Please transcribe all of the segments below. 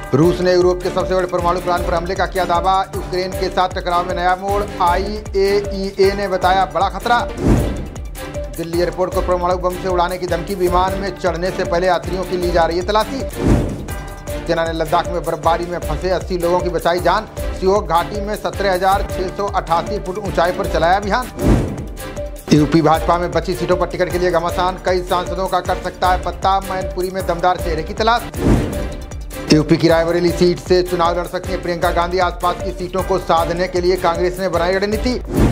रूस ने यूरोप के सबसे बड़े परमाणु प्लांट पर हमले का किया दावा। यूक्रेन के साथ टकराव में नया मोड़। IAEA ने बताया बड़ा खतरा। दिल्ली एयरपोर्ट को परमाणु बम से उड़ाने की धमकी। विमान में चढ़ने से पहले यात्रियों की ली जा रही है तलाशी। सेना ने लद्दाख में बर्फबारी में फंसे 80 लोगों की बचाई जान। सियोक घाटी में 17,688 फुट ऊंचाई पर चलाया अभियान। यूपी भाजपा में बची सीटों पर टिकट के लिए घमासान। कई सांसदों का कर सकता है पत्ता। मैनपुरी में दमदार चेहरे की तलाश। यूपी की रायबरेली सीट से चुनाव लड़ सकती है प्रियंका गांधी। आसपास की सीटों को साधने के लिए कांग्रेस ने बनाई रणनीति।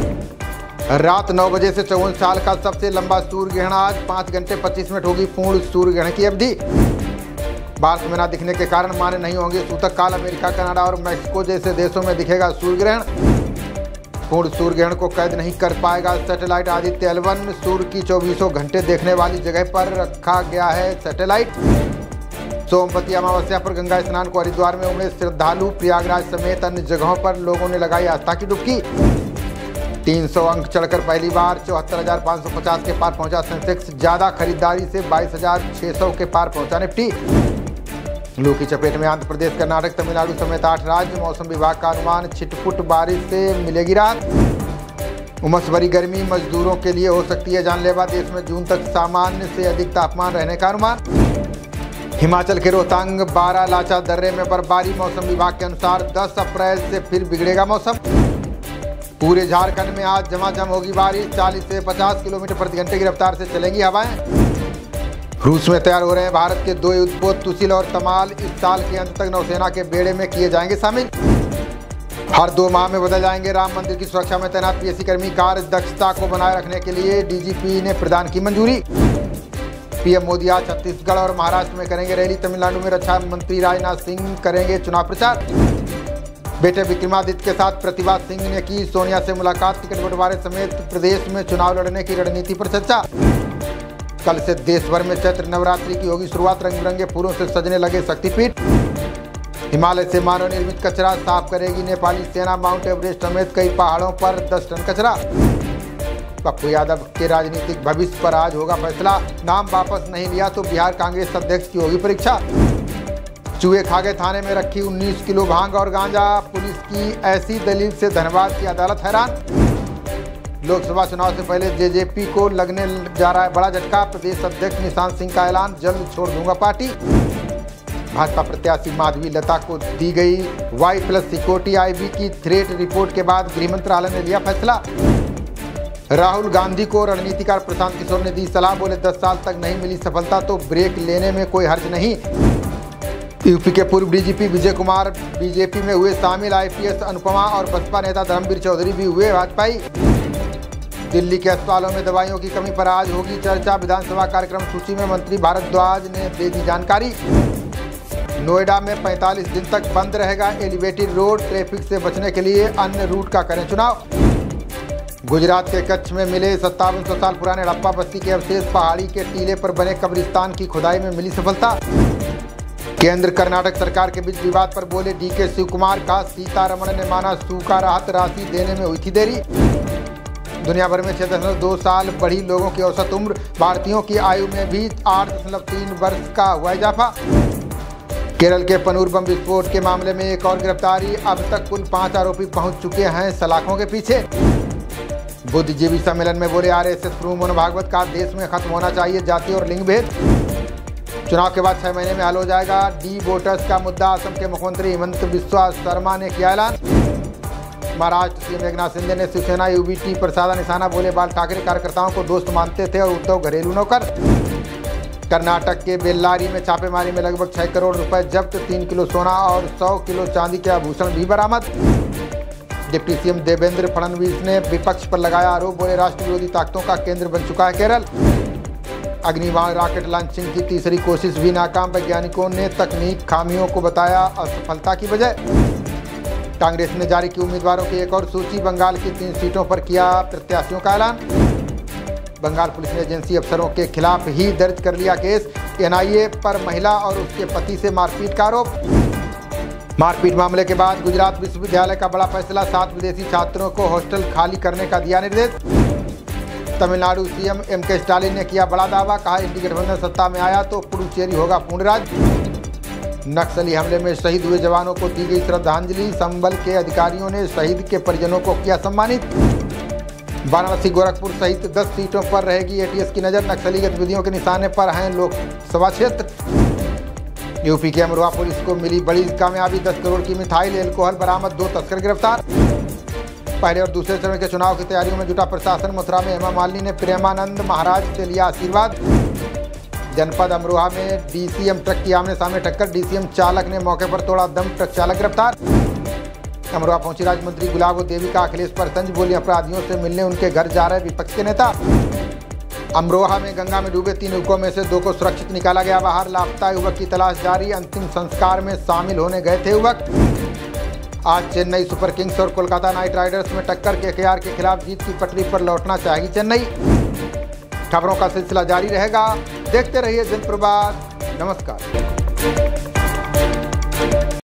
रात 9 बजे से 54 साल का सबसे लंबा सूर्य ग्रहण आज 5 घंटे 25 मिनट होगी पूर्ण सूर्य ग्रहण की अवधि। भारत में न दिखने के कारण मान्य नहीं होंगे सूतक काल। अमेरिका, कनाडा और मैक्सिको जैसे देशों में दिखेगा सूर्य ग्रहण। पूर्ण सूर्य ग्रहण को कैद नहीं कर पाएगा सैटेलाइट आदित्य L1। सूर्य की 24 घंटे देखने वाली जगह पर रखा गया है सैटेलाइट। सोमवती अमावस्या पर गंगा स्नान को हरिद्वार में उमड़े श्रद्धालु। प्रयागराज समेत अन्य जगहों पर लोगों ने लगाई आस्था की डुबकी। 300 अंक चढ़कर पहली बार 74,550 के पार पहुंचा सेंसेक्स। ज्यादा खरीदारी से 22,600 के पार पहुंचा निफ्टी। लू की चपेट में आंध्र प्रदेश, कर्नाटक, तमिलनाडु समेत 8 राज्य। मौसम विभाग का अनुमान छिटपुट बारिश से मिलेगी राहत। उमस भरी गर्मी मजदूरों के लिए हो सकती है जानलेवा। देश में जून तक सामान्य से अधिक तापमान रहने का अनुमान। हिमाचल के रोहतांग बारालाचा दर्रे में बर्फबारी। मौसम विभाग के अनुसार 10 अप्रैल से फिर बिगड़ेगा मौसम। पूरे झारखंड में आज झमाझम होगी बारिश। 40 से 50 किलोमीटर प्रति घंटे की रफ्तार से चलेंगी हवाएं। रूस में तैयार हो रहे हैं भारत के 2 युद्धपोत तुसिल और तमाल। इस साल के अंत तक नौसेना के बेड़े में किए जाएंगे शामिल। हर 2 माह में बदल जाएंगे राम मंदिर की सुरक्षा में तैनात PSC कर्मी। कार्य दक्षता को बनाए रखने के लिए DGP ने प्रदान की मंजूरी। PM मोदी आज छत्तीसगढ़ और महाराष्ट्र में करेंगे रैली। तमिलनाडु में रक्षा मंत्री राजनाथ सिंह करेंगे चुनाव प्रचार। बेटे विक्रमादित्य के साथ प्रतिभा सिंह ने की सोनिया से मुलाकात। टिकट बंटवारे समेत प्रदेश में चुनाव लड़ने की रणनीति पर चर्चा। कल से देश भर में चैत्र नवरात्रि की होगी शुरुआत। रंग बिरंगे फूलों से सजने लगे शक्तिपीठ। हिमालय से मानव निर्मित कचरा साफ करेगी नेपाली सेना। माउंट एवरेस्ट समेत कई पहाड़ों पर 10 टन कचरा। पप्पू यादव के राजनीतिक भविष्य पर आज होगा फैसला। नाम वापस नहीं लिया तो बिहार कांग्रेस अध्यक्ष की होगी परीक्षा। चूहे खा गए थाने में रखी 19 किलो भांग और गांजा। पुलिस की ऐसी दलील से धनबाद की अदालत हैरान। लोकसभा चुनाव से पहले JJP को लगने जा रहा है बड़ा झटका। प्रदेश अध्यक्ष निशांत सिंह का ऐलान, जल्द छोड़ दूंगा पार्टी। भाजपा प्रत्याशी माधवी लता को दी गई Y+ सिक्योरिटी। IB की थ्रेट रिपोर्ट के बाद गृह मंत्रालय ने लिया फैसला। राहुल गांधी को रणनीतिकार प्रशांत किशोर ने दी सलाह। बोले 10 साल तक नहीं मिली सफलता तो ब्रेक लेने में कोई हर्ज नहीं। यूपी के पूर्व DGP विजय कुमार BJP में हुए शामिल। IPS अनुपमा और बसपा नेता धर्मवीर चौधरी भी हुए भाजपाई। दिल्ली के अस्पतालों में दवाइयों की कमी पर आज होगी चर्चा। विधानसभा कार्यक्रम सूची में मंत्री भारद्वाज ने दे दी जानकारी। नोएडा में 45 दिन तक बंद रहेगा एलिवेटेड रोड। ट्रैफिक से बचने के लिए अन्य रूट का करें चुनाव। गुजरात के कच्छ में मिले 5700 साल पुराने हड़प्पा बस्ती के अवशेष। पहाड़ी के टीले पर बने कब्रिस्तान की खुदाई में मिली सफलता। केंद्र कर्नाटक सरकार के बीच विवाद पर बोले DK शिव कुमार। का सीतारमण ने माना सूखा राहत राशि देने में हुई थी देरी। दुनिया भर में 6.2 साल बढ़ी लोगों की औसत उम्र। भारतीयों की आयु में भी 8.3 वर्ष का हुआ इजाफा। केरल के पनूर बम विस्फोट के मामले में एक और गिरफ्तारी। अब तक कुल 5 आरोपी पहुंच चुके हैं सलाखों के पीछे। बुद्धिजीवी सम्मेलन में बोले RSS प्रमुख मोहन भागवत। का देश में खत्म होना चाहिए जाति और लिंग भेद। चुनाव के बाद 6 महीने में हल हो जाएगा डी वोटर्स का मुद्दा। असम के मुख्यमंत्री हिमंत बिस्वा शर्मा ने किया ऐलान। महाराष्ट्र CM एकनाथ शिंदे ने शिवसेना UBT पर साधा निशाना। बोले बाल ठाकरे कार्यकर्ताओं को दोस्त मानते थे और उद्धव घरेलू नौकर। कर्नाटक के बेल्लारी में छापेमारी में लगभग 6 करोड़ रुपए जब्त। 3 किलो सोना और 100 किलो चांदी के आभूषण भी बरामद। डिप्टी CM देवेंद्र फडणवीस ने विपक्ष पर लगाया आरोप। बोले राष्ट्र विरोधी ताकतों का केंद्र बन चुका है केरल। अग्निबाण रॉकेट लॉन्चिंग की तीसरी कोशिश भी नाकाम। वैज्ञानिकों ने तकनीक खामियों को बताया असफलता की वजह। कांग्रेस ने जारी की उम्मीदवारों की एक और सूची। बंगाल की 3 सीटों पर किया प्रत्याशियों का ऐलान। बंगाल पुलिस ने एजेंसी अफसरों के खिलाफ ही दर्ज कर लिया केस। NIA पर महिला और उसके पति से मारपीट का आरोप। मारपीट मामले के बाद गुजरात विश्वविद्यालय का बड़ा फैसला। 7 विदेशी छात्रों को हॉस्टल खाली करने का दिया निर्देश। तमिलनाडु CM MK स्टालिन ने किया बड़ा दावा। कहा इंडी गठबंधन सत्ता में आया तो पुडुचेरी होगा पूर्ण राज्य। नक्सली हमले में शहीद हुए जवानों को दी गई श्रद्धांजलि। संबल के अधिकारियों ने शहीद के परिजनों को किया सम्मानित। वाराणसी गोरखपुर सहित 10 सीटों पर रहेगी एटीएस की नज़र। नक्सली गतिविधियों के निशाने पर हैं लोकसभा क्षेत्र। यूपी के अमरोहा पुलिस को मिली बड़ी कामयाबी। 10 करोड़ की मिथाइल एल्कोहल बरामद, 2 तस्कर गिरफ्तार। पहले और दूसरे चरण के चुनाव की तैयारियों में जुटा प्रशासन। मथुरा में हेमा मालिनी ने प्रेमानंद महाराज से लिया आशीर्वाद। जनपद अमरोहा में डीसीएम ट्रक की आमने सामने टक्कर। डीसीएम चालक ने मौके पर तोड़ा दम, ट्रक चालक गिरफ्तार। अमरोहा पहुंची राज्य मंत्री गुलाब देवी का अखिलेश पर तंज, बोली अपराधियों से मिलने उनके घर जा रहे विपक्ष के नेता। अमरोहा में गंगा में डूबे 3 युवकों में से 2 को सुरक्षित निकाला गया बाहर। लापता युवक की तलाश जारी। अंतिम संस्कार में शामिल होने गए थे युवक। आज चेन्नई सुपर किंग्स और कोलकाता नाइट राइडर्स में टक्कर। केकेआर के खिलाफ जीत की पटरी पर लौटना चाहेगी चेन्नई। खबरों का सिलसिला जारी रहेगा, देखते रहिए जनप्रभात। नमस्कार।